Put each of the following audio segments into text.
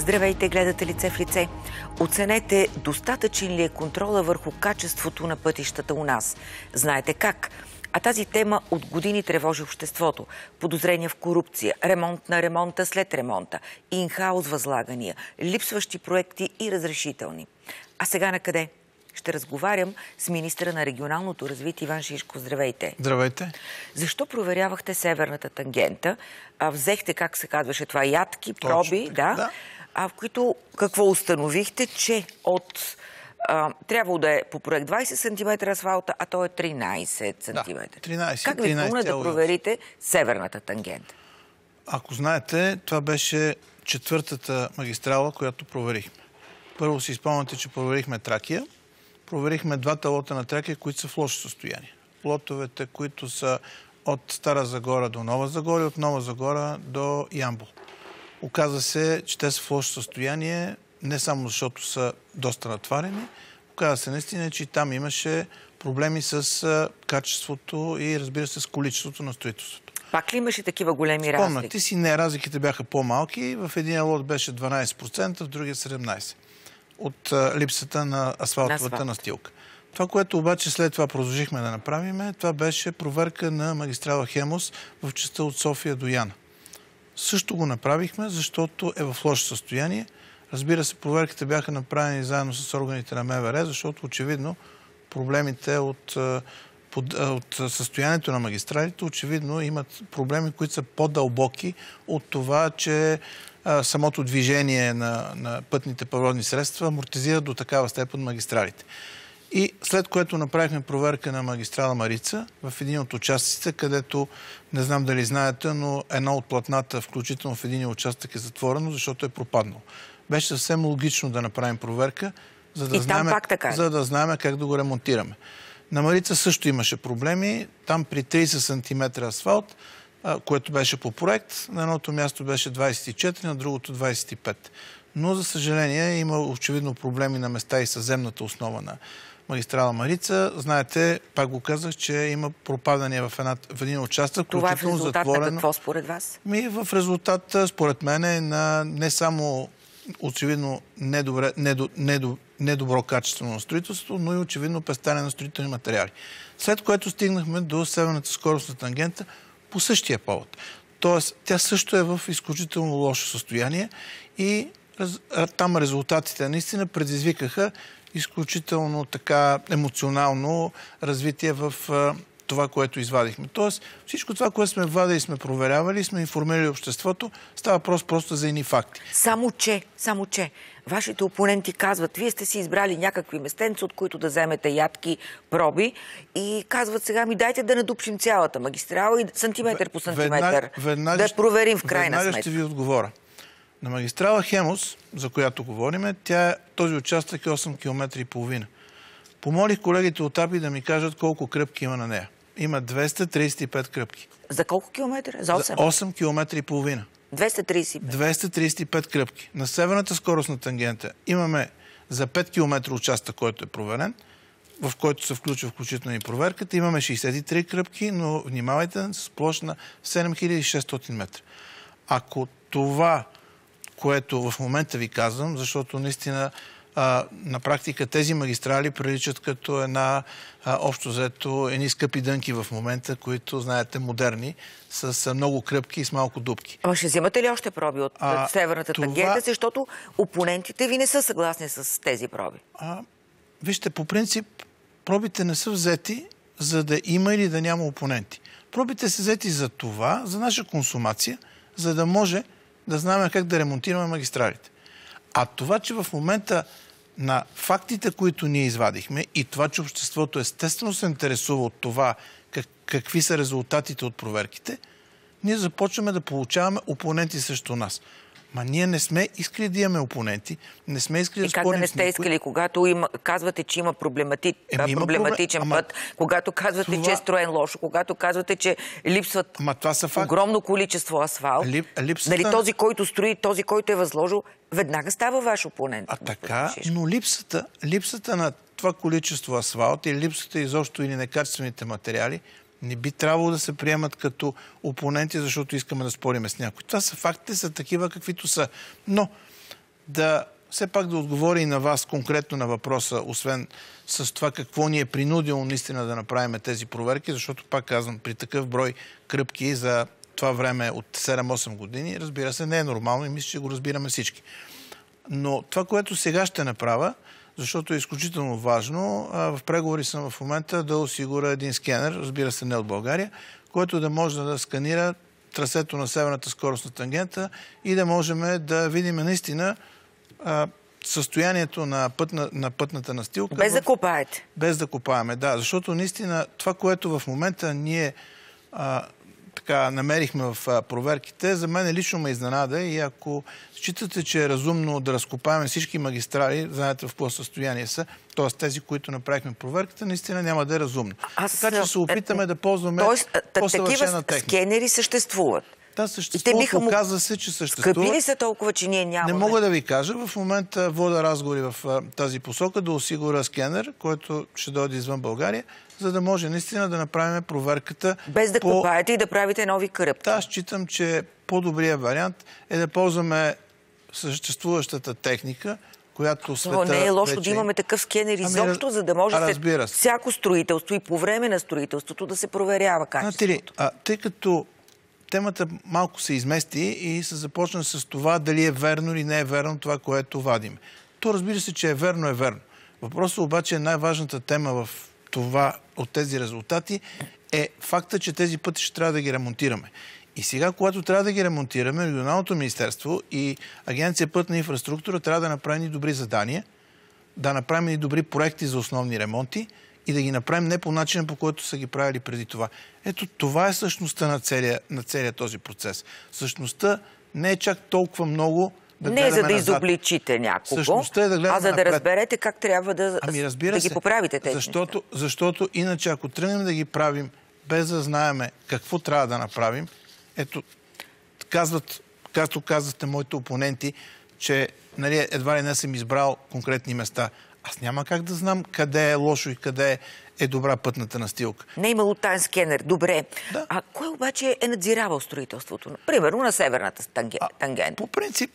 Здравейте, гледате Лице в лице. Оценете достатъчен ли е контрола върху качеството на пътищата у нас. Знаете как? А тази тема от години тревожи обществото. Подозрения в корупция, ремонт на ремонта след ремонта, инхаус възлагания, липсващи проекти и разрешителни. А сега на къде? Ще разговарям с министъра на регионалното развитие Иван Шишков. Здравейте. Здравейте. Защо проверявахте северната тангента? Взехте, как се казваше това, ядки, проби, да. В които какво установихте, че от трябвало да е по проект 20 см асфалта, а то е 13 см. Да, 13. Как ви помогна да проверите северната тангента? Ако знаете, това беше четвъртата магистрала, която проверихме. Първо си спомняте, че проверихме Тракия. Проверихме двата лота на Тракия, които са в лошо състояние. Лотовете, които са от Стара Загора до Нова Загора и от Нова Загора до Ямбол. Оказва се, че те са в лошо състояние, не само защото са доста натварени. Оказва се наистина, че там имаше проблеми с качеството и, разбира се, с количеството на строителството. Пак ли имаше такива големи разлики? Спомняте си, не, разликите бяха по-малки. В един лот беше 12%, в другия 17%. От липсата на асфалтовата настилка. Това, което обаче след това продължихме да направим, това беше проверка на магистрала Хемус в частта от София до Яна. Също го направихме, защото е в лошо състояние. Разбира се, проверките бяха направени заедно с органите на МВР, защото очевидно проблемите от състоянието на магистралите очевидно имат проблеми, които са по-дълбоки от това, че самото движение на пътните превозни средства амортизира до такава степен магистралите. И след което направихме проверка на магистрала Марица в един от участъците, където, не знам дали знаете, но едно от платната, включително в един участък, е затворено, защото е пропаднало. Беше съвсем логично да направим проверка, за да знаем как да го ремонтираме. На Марица също имаше проблеми. Там при 30 см асфалт, което беше по проект, на едното място беше 24, на другото 25. Но, за съжаление, има очевидно проблеми на места и със земната основа на магистрала Марица. Знаете, пак го казах, че има пропадания в един участък. Това е в резултат на какво според вас? В резултат, според мен, е на не само очевидно недобро качество на строителството, но и очевидно пестене на строителни материали. След което стигнахме до северната скоростна тангента по същия повод. Тоест, тя също е в изключително лошо състояние и там резултатите наистина предизвикаха изключително така емоционално развитие в това, което извадихме. Тоест, всичко това, което сме вадили, сме проверявали, сме информирали обществото, става просто за едни факти. Само че, вашите опоненти казват, вие сте си избрали някакви местенца, от които да вземете ядки проби и казват сега, дайте да надупчим цялата магистрала и сантиметър по сантиметър, да проверим в крайна сметка. Веднага ще ви отговоря. На магистрала Хемус, за която говорим, този участък е 8 км и половина. Помолих колегите от АПИ да ми кажат колко кръпки има на нея. Има 235 кръпки. За колко километра? За 8? За 8 км и половина. 235. 235 кръпки. На северната скоростна тангента имаме за 5 км участък, който е проверен, в който се включва включително и проверката. Имаме 63 кръпки, но внимавайте, с площ на 7600 метра. Ако това, което в момента ви казвам, защото наистина на практика тези магистрали приличат като общо взето, едни скъпи дънки в момента, които, знаете, модерни, с много кръпки и с малко дупки. Ама ще взимате ли още проби от северната тангента, защото опонентите ви не са съгласни с тези проби? Вижте, по принцип, пробите не са взети, за да има или да няма опоненти. Пробите са взети за това, за наша консумация, за да може да знаем как да ремонтираме магистралите. А това, че в момента на фактите, които ние извадихме и това, че обществото естествено се интересува от това какви са резултатите от проверките, ние започваме да получаваме опоненти срещу нас. Ма ние не сме искали да имаме опоненти, не сме искали да спорим с никой. И как да не сте искали, когато казвате, че има проблематичен път, когато казвате, че е строен лошо, когато казвате, че липсват огромно количество асфалт, нали този, който строи, този, който е възложил, веднага става ваш опонент. Така, но липсата на това количество асфалт или липсата изобщо или некачествените материали не би трябвало да се приемат като опоненти, защото искаме да спориме с някой. Това са фактите, са такива каквито са. Но все пак да отговори и на вас конкретно на въпроса, освен с това какво ни е принудило наистина да направим тези проверки, защото, пак казвам, при такъв брой кръпки за това време от 7-8 години, разбира се, не е нормално и мисля, че го разбираме всички. Но това, което сега ще направя, защото е изключително важно, в преговори съм в момента да осигуря един скенер, разбира се, не от България, който да може да сканира трасето на северната скоростна тангента и да можем да видим наистина състоянието на пътната настилка. Без да копаете. Без да копаеме, да. Защото наистина това, което в момента ние намерихме в проверките, за мен лично ме изненада и ако считате, че е разумно да разкопаем всички магистрали, знаете в какво състояние са, т.е. тези, които направихме проверката, наистина няма да е разумно. Така че се опитаме да ползваме по-съвършена техника. Скенери съществуват. Да, съществуват. Оказва се, че съществуват. Скъпи ли са толкова, че ние нямаме? Не мога да ви кажа. В момента вода разговори в тази посока да осигуря скенер, който ще дойде извън България, за да може наистина да направим проверката. Без да копаете и да правите нови кръпки. Да, считам, че по-добрият вариант е да ползваме съществуващата техника, която света... Но не е лошо да имаме такъв скенер изобщо, за да може всяко строителство и по време на строителството да се проверява качеството. Тъй като темата малко се измести и се започна с това дали е верно или не е верно това, което вадим. То разбира се, че е верно, е верно. Въпросът обаче е най-важната тема в това, от тези резултати е факта, че тези пътища трябва да ги ремонтираме. И сега, когато трябва да ги ремонтираме, Регионалното министерство и Агенция пътна инфраструктура трябва да направим и добри задания, да направим и добри проекти за основни ремонти и да ги направим не по начина, по който са ги правили преди това. Ето това е същността на целия този процес. Същността не е чак толкова много да гледаме назад. Не за да изобличите някого, а за да разберете как трябва да ги поправите тези неща. Защото иначе, ако тръгнем да ги правим без да знаеме какво трябва да направим, ето, както казвате моите опоненти, че едва ли не съм избрал конкретни места. Аз няма как да знам къде е лошо и къде е добра пътната настилка. Не е имало таен скенер. Добре. Да. А кой обаче е надзиравал строителството? Примерно на северната тангента. По принцип,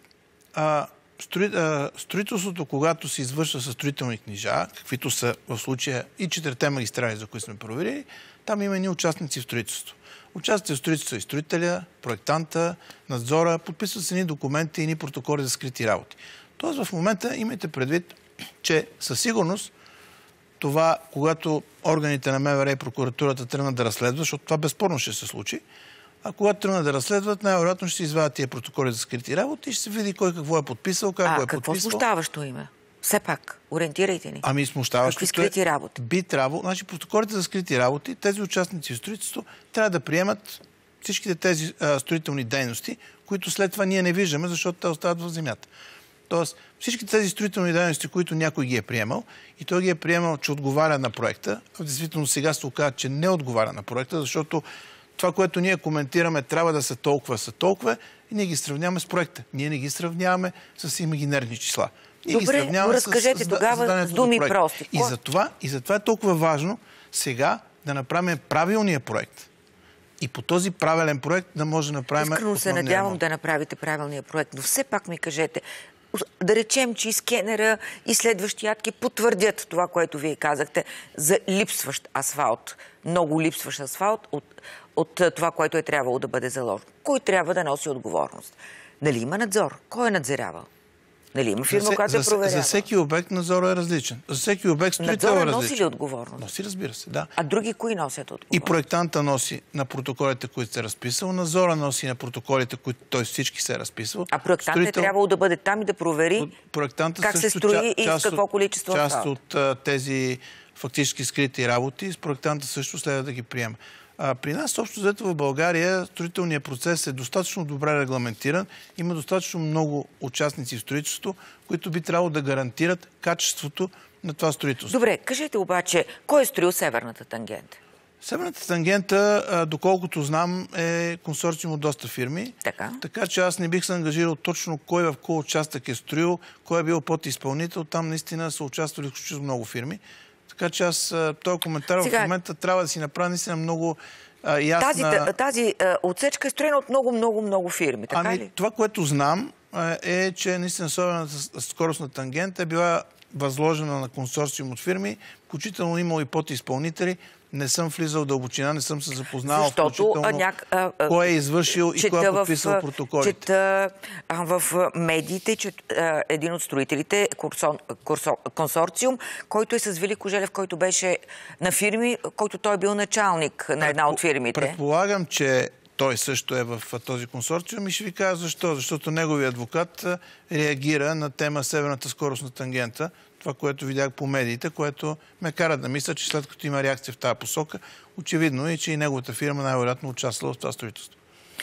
строителството, когато се извършва със строителни книжа, каквито са в случая и 4-те магистрали, за които сме проверили, там има едни участници в строителството. Участници в строителството и строителя, проектанта, надзора, подписват се едни документи и едни протоколи за скрити работи. Тоест в момента имайте предвид, че със сигурност това, когато органите на МВР и прокуратурата тръгнат да разследват, защото това безспорно ще се случи, а когато тръгнат да разследват, най-вероятно ще се извадят тия протоколи за скрити работи и ще се види кой какво е подписал, как го е подписал. Какво смущаващо има? Все пак, ориентирайте ни. Смущаващо. Какви скрити работи? Би трябвало, протоколите за скрити работи, тези участници в строителство трябва да приемат всичките тези строителни дейности, които след това ние не виждаме, защото те остават в земята. Тоест, всички тези строителни дейности, които някой ги е приемал, и той ги е приемал, че отговаря на проекта, а действително сега се оказа, че не отговаря на проекта, защото това, което ние коментираме, трябва да са толкова, и ние ги сравняваме с проекта. Ние не ги сравняваме с имагинерни числа. Добре, но разкажете тогава с думи прости. И затова е толкова важно сега да направим правилния проект. И по този правилен проект да може да направим... Искрено се надявам да направите правилния проект, но все пак ми кажете, да речем, че и скенера, и следващи ядки потвърдят това, което вие казахте за липсващ асфалт. Много липсващ асфалт от това, което е трябвало да бъде заложено. Кой трябва да носи отговорност? Дали има надзор? Кой е надзиравал? Нали има фирма, която е проверява? За всеки обект надзора е различен. За всеки обект строител е различен. Надзора носи ли отговорност? Носи, разбира се, да. А други кои носят отговорност? И проектанта носи на протоколите, които се е разписал, надзора носи на протоколите, които той всички се е разписал. А проектантът е трябвало да бъде там и да провери как се строи и с какво количество асфалт. Част от тези фактически скрити работи, с проектанта също следва да ги приема. При нас, общо взето в България, строителният процес е достатъчно добре регламентиран. Има достатъчно много участници в строителството, които би трябвало да гарантират качеството на това строителство. Добре, кажете обаче, кой е строил северната тангента? Северната тангента, доколкото знам, е консорциум от доста фирми. Така че аз не бих се ангажирал точно кой в кой участък е строил, кой е бил подизпълнител. Там наистина са участвали изключително много фирми. Така че аз този коментар в момента трябва да си направя наистина много ясна... Тази отсечка е строена от много фирми, така ли? Това, което знам, е, че наистина особената скоростна тангента е била възложена на консорциум от фирми, включително имало и подизпълнители. Не съм влизал в дълбочина, не съм се запознал включително кой е извършил и кой е подписал протоколите. Чета в медиите, че един от строителите, консорциум, който е с Велико Желев, който беше на фирми, който той е бил началник на една от фирмите. Предполагам, че той също е в този консорциум и ще ви кажа защо. Защото неговият адвокат реагира на тема Северната скоростна тангента. Това, което видях по медиите, което ме кара да мисля, че след като има реакция в тази посока, очевидно е, че и неговата фирма най-вероятно участвала в това строителство.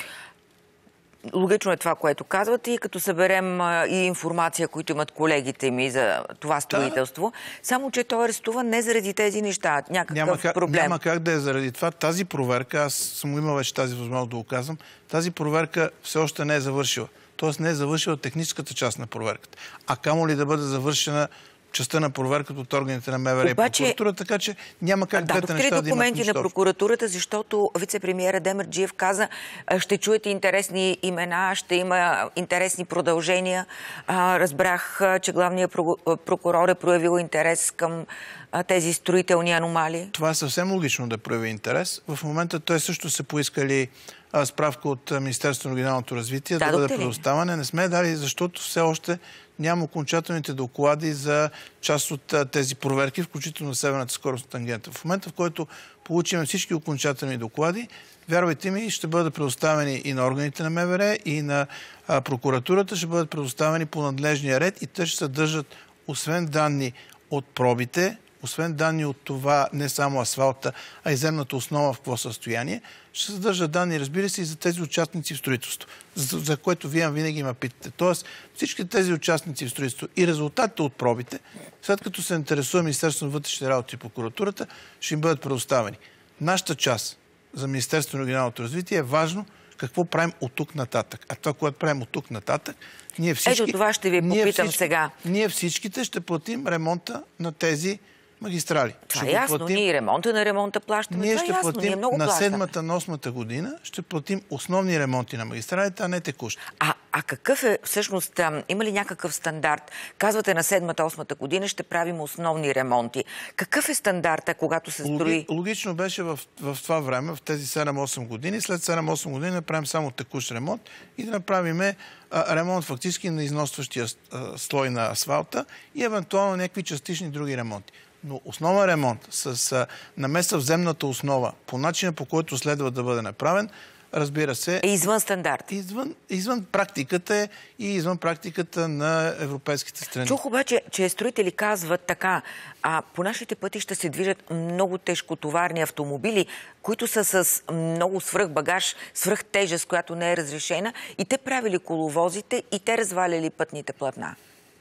Логично е това, което казвате, и като съберем и информация, които имат колегите ми за това строителство, само че той е арестуван не заради тези неща, някакъв проблем. Няма как да е заради това. Тази проверка, аз съм имал вече тази възможност да го казвам, тази проверка все още не е завършила. Тоест не е завършила техническата част на проверката. А камо ли да бъде завършена частта на проверката от органите на МВР и прокуратура, така че няма как двете неща да имат документи на прокуратурата, защото вице-премиера Демерджиев каза, ще чуете интересни имена, ще има интересни продължения. Разбрах, че главният прокурор е проявил интерес към тези строителни аномалии. Това е съвсем логично да прояви интерес. В момента той също са поискали справка от Министерството на регионалното развитие да бъде предоставане. Не сме дали, защото все още няма окончателните доклади за част от тези проверки, включително на Северната скоростна тангента. В момента, в който получим всички окончателни доклади, вярвайте ми, ще бъдат предоставени и на органите на МВР, и на прокуратурата, ще бъдат предоставени по надлежния ред и те ще съдържат, освен данни от пробите, освен данни от това не само асфалта, а и земната основа в какво състояние, ще съдържа данни, разбира се, и за тези участници в строителство, за което вие винаги ме питате. Тоест, всички тези участници в строителство и резултатите от пробите, след като се интересува Министерството на вътрешните работи и прокуратурата, ще им бъдат предоставени. Нашата част за Министерството на регионалното развитие е важно какво правим от тук нататък. А това, което правим от тук нататък, ние всички... Ето това ще ви попитам сега. Ние всичките ще платим ремонта на тези магистрали. Това е ясно. Ние ремонта на ремонта плащаме. Ние това ще е ясно. платим ние много на плащаме. 7-та, на 8-та година, ще платим основни ремонти на магистралите, а не текущи. А какъв е всъщност, има ли някакъв стандарт? Казвате на 7-та, 8-та година ще правим основни ремонти. Какъв е стандарта, когато се строи? Логично беше в това време, в тези 7-8 години, след 7-8 години да правим само текущ ремонт и да направим ремонт фактически на износващия слой на асфалта и евентуално някакви частични други ремонти. Но основен ремонт с намеса в земната основа по начина, по който следва да бъде направен, разбира се... Е извън стандарт. Извън практиката и извън практиката на европейските страни. Чух обаче, че строители казват така, по нашите пътища се движат много тежкотоварни автомобили, които са с много свръхбагаж, свръхтежест, която не е разрешена, и те правили коловозите и те разваляли пътните платна.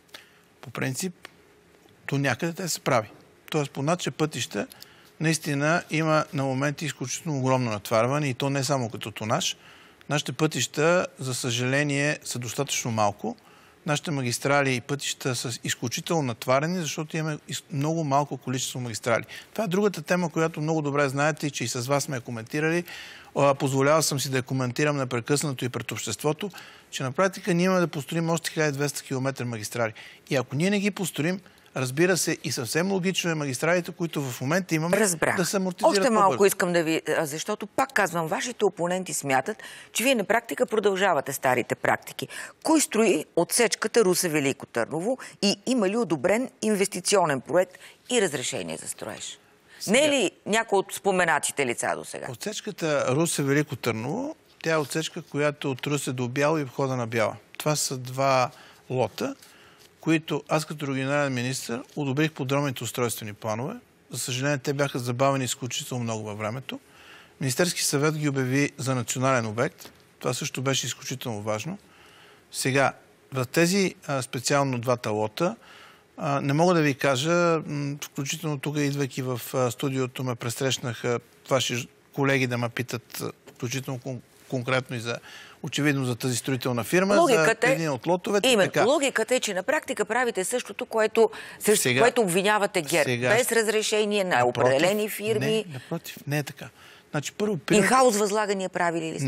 По принцип, до някъде те се прави. Тоест, по нашите пътища наистина има на моменти изключително огромно натварване и то не само като тонаж. Нашите пътища, за съжаление, са достатъчно малко. Нашите магистрали и пътища са изключително натварени, защото имаме много малко количество магистрали. Това е другата тема, която много добре знаете и че и с вас сме я коментирали. Позволявал съм си да я коментирам непрекъснато и пред обществото, че на практика ние имаме да построим още 1200 км магистрали. И ако ние не ги построим, разбира се, и съвсем логично е магистралите, които в момента имаме, да се амортизират още малко искам да ви... Защото, пак казвам, вашите опоненти смятат, че вие на практика продължавате старите практики. Кой строи отсечката Русе-Велико Търново и има ли одобрен инвестиционен проект и разрешение за строеж? Не е ли някой от споменатите лица до сега? Отсечката Русе-Велико Търново, тя е отсечка, която от Русе до Бяла и входа на Бяла. Това са два лота, които аз като регионален министър одобрих подробните устройствени планове. За съжаление, те бяха забавени изключително много във времето. Министерски съвет ги обяви за национален обект. Това също беше изключително важно. Сега, в тези специално двата лота, не мога да ви кажа, включително тук, идвайки в студиото, ме пресрещнаха ваши колеги да ме питат, включително конкретно и за очевидно за тази строителна фирма, за един от лотовете. Именно. Логиката е, че на практика правите същото, което обвинявате ГЕРБ. Без разрешение на определени фирми. Не, напротив, не е така. Значи, първо, инхаус възлагания правили ли сте? Не.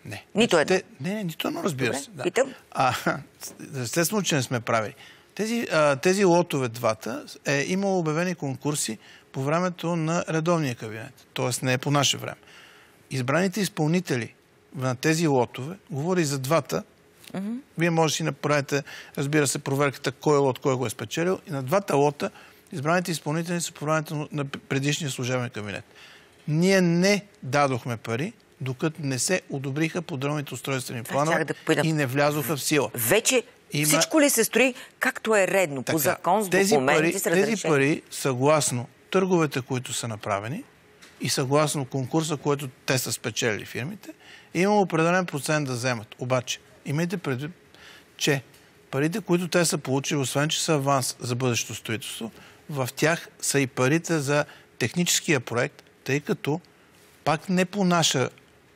Не. Нито едно? Не, нито едно, разбира се. Да. Питам? Естествено, че не сме правили. Тези лотове двата е имало обявени конкурси по времето на редовния кабинет. Тоест не е по наше време. Избраните изпълнители на тези лотове, говори за двата, вие може да си направите, разбира се, проверката кой лот, кой го е спечелил. И на двата лота избраните изпълнители са по времето на предишния служебен кабинет. Ние не дадохме пари, докато не се одобриха подробните устройствени планове и не влязоха в сила. Вече всичко ли се строи както е редно, по закон, с документи, с разрешение? Тези пари, съгласно търговете, които са направени и съгласно конкурса, който те са спечелили фирмите, има определен процент да вземат. Обаче, имайте предвид, че парите, които те са получили, освен че са аванс за бъдещето строителство, в тях са и парите за техническия проект, тъй като пак не по наша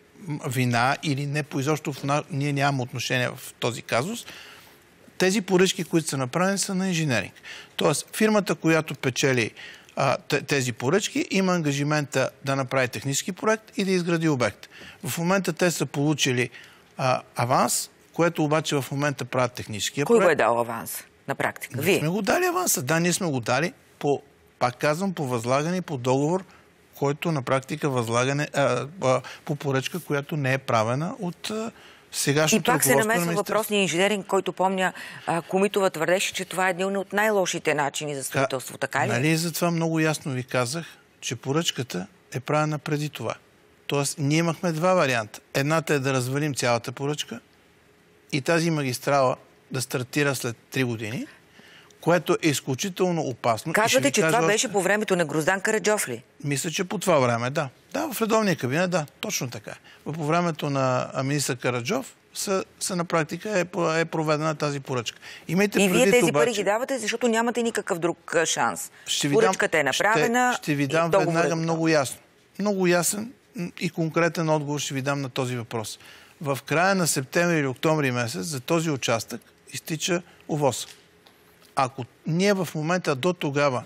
вина или не по изобщо ние нямаме отношение в този казус, тези поръчки, които са направени, са на инженеринг. Тоест, фирмата, която печели тези поръчки, има ангажимента да направи технически проект и да изгради обект. В момента те са получили аванс, което обаче в момента правят техническия проект. Кой го е дал аванс на практика? Вие? Ние сме го дали аванса. Да, ние сме го дали пак казвам, по възлагане, по договор, който на практика възлагане по поръчка, която не е правена от сегашното ръководство. И пак се намесва въпросния инженеринг, който помня, Комитова твърдеше, че това е един от най-лошите начини за строителство. Така ли? Нали, затова много ясно ви казах, че поръчката е правена преди това. Тоест, ние имахме два варианта. Едната е да развалим цялата поръчка и тази магистрала да стартира след 3 години, което е изключително опасно. Казвате, че това беше по времето на Гроздан Караджов ли? Мисля, че по това време, да. Да, в редовния кабинет, да, точно така. По времето на министър Караджов на практика е проведена тази поръчка. И вие тези пари ги давате, защото нямате никакъв друг шанс. Поръчката е направена. Ще ви дам веднага много ясно. Много ясен и конкретен отговор ще ви дам на този въпрос. В края на септември или октомври месец за този участък изтича ОВОС. Ако ние в момента до тогава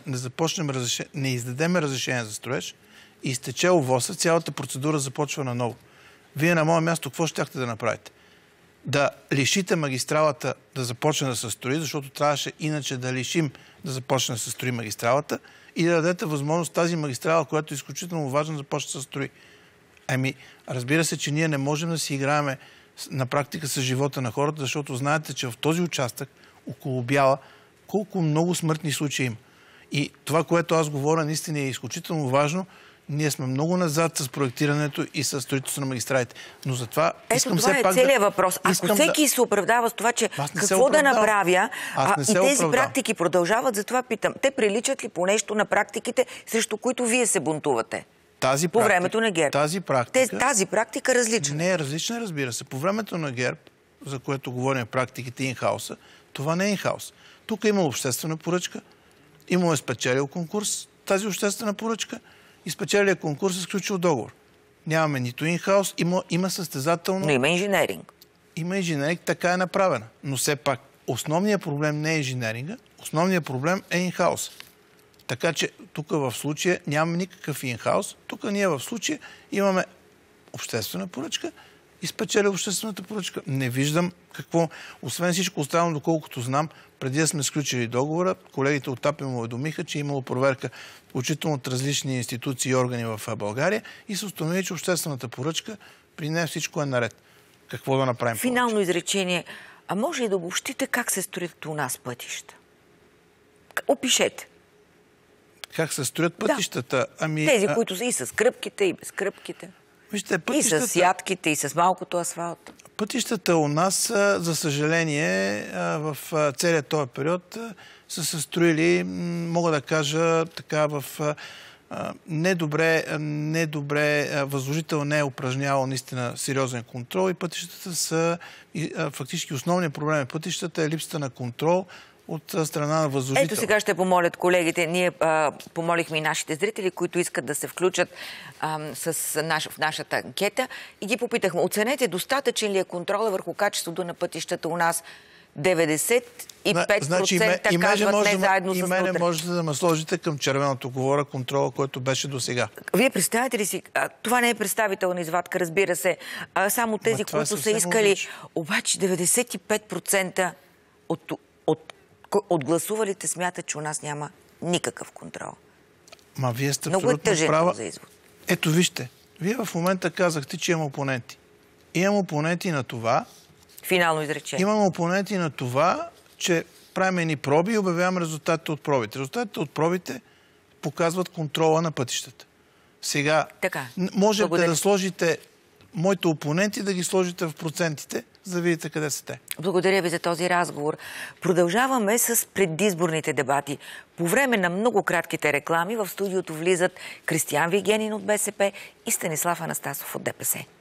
не издадем разрешение за строеж и изтече ОВОС, цялата процедура започва наново. Вие на мое място какво щяхте да направите? Да лишите магистралата да започне да се строи, защото трябваше иначе да лишим да започне да се строи магистралата и да дадете възможност тази магистрала, която е изключително важна, да започне да се строи. Разбира се, че ние не можем да си играем на практика с живота на хората, защото знаете, че в този участък около Бяла колко много смъртни случаи има. И това, което аз говоря, наистина е изключително важно. Ние сме много назад с проектирането и с строителството на магистралите. Но затова искам все пак това е целият въпрос. Ако всеки се оправдава с това, че какво да направя, и тези практики продължават, затова питам. Те приличат ли по нещо на практиките, срещу които вие се бунтувате? По времето на ГЕРБ. Тази практика различна. Не е различна, разбира се. По времето на ГЕРБ, за което говорим практиките инхауса, това не е инхаус. Тук има обществена поръчка, имаме спечелил конкурс, тази обществена поръчка и спечелия конкурс е сключил договор. Нямаме нито инхаус, има състезателно... Но има инженеринг. Има инженеринг, така е направена. Но все пак, основният проблем не е инженеринга, основният проблем е инхаус. Така че тук в случая нямаме никакъв инхаус. Тук ние в случая имаме обществена поръчка и спечели обществената поръчка. Не виждам какво, освен всичко останало, доколкото знам, преди да сме сключили договора, колегите от АПИ му уведомиха, че е имало проверка, включително от различни институции и органи в България и се установи, че обществената поръчка при нея всичко е наред. Какво да направим? Финално изречение. А може ли да обобщите как се строят у нас пътища? Опишете. Как се строят пътищата? Тези, които са и с кръпките, и без кръпките. Вижте, и с ядките, и с малкото асфалт. Пътищата у нас, за съжаление, в целият този период са се строили, мога да кажа, така в недобре възложител не е упражнявал наистина сериозен контрол и пътищата са, фактически основният проблем на пътищата е липсата на контрол от страна на възложител. Ето сега ще помолят колегите. Ние помолихме и нашите зрители, които искат да се включат в нашата анкета и ги попитахме. Оценете достатъчен ли е контрола върху качеството на пътищата у нас? 95% казват не заедно с и мене внутре. можете да ме сложите към червеното, говоря контрола, който беше до сега. Вие представяте ли си, това не е представителна извадка, разбира се, само тези, които са искали, различно. обаче 95% от гласувалите смятат, че у нас няма никакъв контрол. Ма вие сте Много е абсолютно тъжен права. за извод. Ето вижте, вие в момента казахте, че имам опоненти. Имам опоненти на това, Финално изречение. имам опоненти на това, че правим едни проби и обявявам резултатите от пробите. Резултатите от пробите показват контрола на пътищата. Сега, Така, можете благодаря. да сложите моите опоненти, да ги сложите в процентите, за да видите къде са те. Благодаря ви за този разговор. Продължаваме с предизборните дебати. По време на много кратките реклами в студиото влизат Кристиян Вигенин от БСП и Станислав Анастасов от ДПС.